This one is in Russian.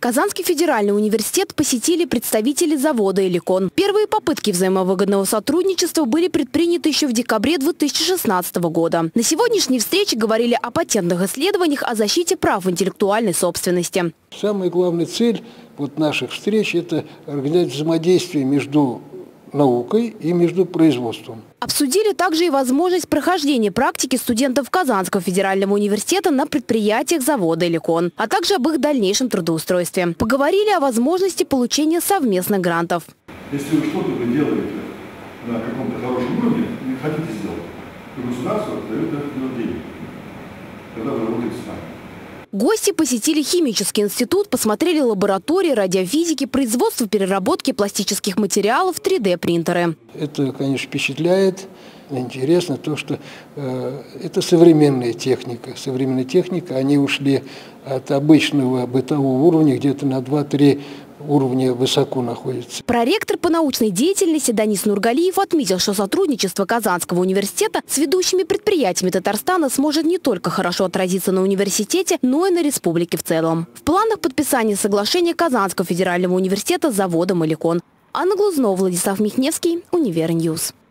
Казанский федеральный университет посетили представители завода «Эликон». Первые попытки взаимовыгодного сотрудничества были предприняты еще в декабре 2016 года. На сегодняшней встрече говорили о патентных исследованиях, о защите прав интеллектуальной собственности. Самая главная цель наших встреч – это организовать взаимодействие между наукой и между производством. Обсудили также и возможность прохождения практики студентов Казанского федерального университета на предприятиях завода «Эликон», а также об их дальнейшем трудоустройстве. Поговорили о возможности получения совместных грантов. Если вы что-то делаете на каком-то хорошем уровне, не хотите сделать, то государство дает это деньги, когда вы работаете с нами. Гости посетили химический институт, посмотрели лаборатории радиофизики, производство переработки пластических материалов, 3D-принтеры. Это, конечно, впечатляет. Интересно то, что это современная техника. Современная техника, они ушли от обычного бытового уровня, где-то на 2-3 уровня высоко находится. Проректор по научной деятельности Данис Нургалиев отметил, что сотрудничество Казанского университета с ведущими предприятиями Татарстана сможет не только хорошо отразиться на университете, но и на республике в целом. В планах подписания соглашения Казанского федерального университета с заводом «Эликон». Анна Глузнова, Владислав Михневский, Универньюз.